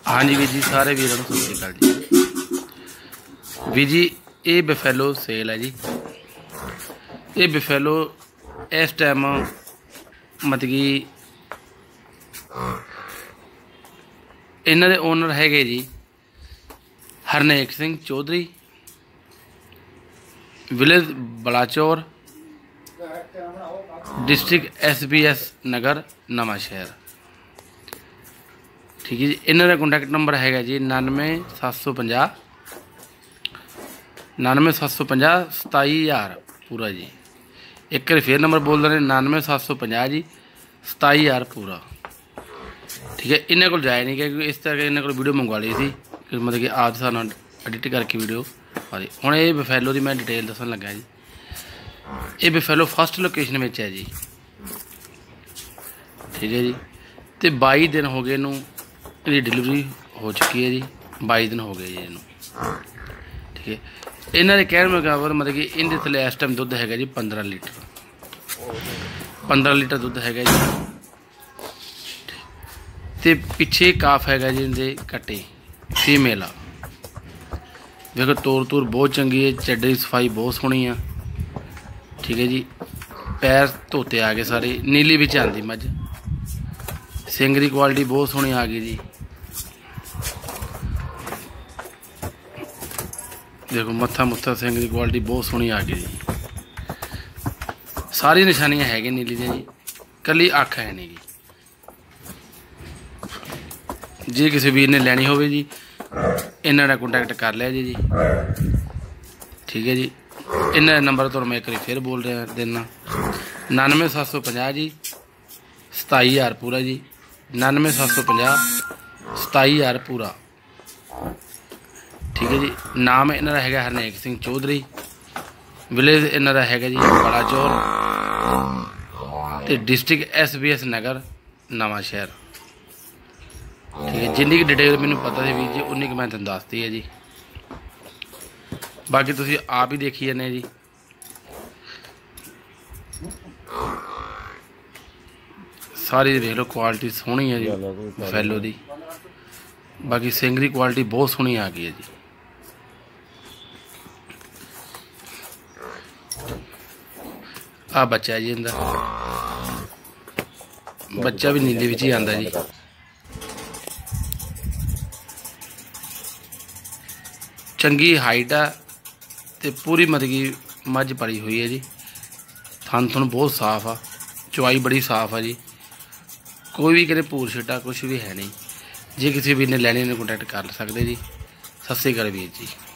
हाँ जी वीर जी, सारे वीरों को सत श्री अकाल जी। वीर जी ये बफेलो सेल है जी। ये बफेलो इस टाइम मतलब कि इन्हों के ओनर है जी Harnek Singh Chaudhary, village Balachaur, district SBS Nagar Nawan Shahr. ठीक है जी। इन्हों का कॉन्टैक्ट नंबर है जी 99 750 27,000 पूरा जी। एक बार फिर नंबर बोल रहे हैं 99 750 जी 27,000 पूरा। ठीक है। इन्होंने को जाया नहीं गया क्योंकि इस तरह इन्होंने को वीडियो मंगवा ली थी कि मतलब कि आप साथ एडिट करके वीडियो आ रही। हूँ ये बफेलो की मैं डिटेल दसन लगा जी। ये बफेलो फर्स्ट लोकेशन में है जी। ठीक है जी। तो 22 दिन हो गए इनू, ये डिलीवरी हो चुकी है जी। 22 दिन हो गए जी इनू। ठीक है। इन्होंने कहने मुताबिक मतलब कि इनके थले इस टाइम दुध है जी 15 लीटर। 15 लीटर दुध है जी। तो पिछे काफ है जी इनके कट्टे फीमेल आ। देखो तौर तूर बहुत चंगी है, चड्डे की सफाई बहुत सोहनी है। ठीक है जी। पैर धोते आ गए सारे, नीली भी आती मझ, सिंग की क्वालिटी बहुत सोहनी आ गई जी। देखो मत्था मुत्था सिंग की क्वालिटी बहुत सोहनी आ गई जी। सारी निशानियां है नीली दी जी, कली अख है नहीं जी। जे किसी वीर ने लैनी हो जी इन्होंने कॉन्टैक्ट कर लिया जी। ठीक है जी। इन्होंने नंबर तो मैं एक बार फिर बोल रहा देना 99 750 जी 27,000 पूरा जी। 99 750 27,000 पूरा। ठीक है जी। नाम इन्हों है हरनेक सिंह चौधरी, विलेज इन्हों है जी बलाचौर, तो डिस्ट्रिक्ट SBS नगर नवा शहर। ठीक है। जिन्नी की डिटेल मैंने पता थी वीर जी उन्नी मैं तुम दसती है जी। बाकी तुम आप ही देखी जाने जी। सारी देख लो क्वालिटी सोहनी है जी बफेलो की। बाकी सिंग की क्वालिटी बहुत सोहनी आ गई है जी। आ बच्चा है जी इनका, बच्चा भी नीले विच ही आंदा जी। चंगी हाइट है तो पूरी मतलब कि मझ पड़ी हुई है जी। थन थुन बहुत साफ आ, चवाई बड़ी साफ है जी। कोई भी कहते भूर छिटा कुछ भी है नहीं। जे किसी वीर ने लैनी ने कॉन्टैक्ट कर सकते जी। सत श्री अकाल वीर जी।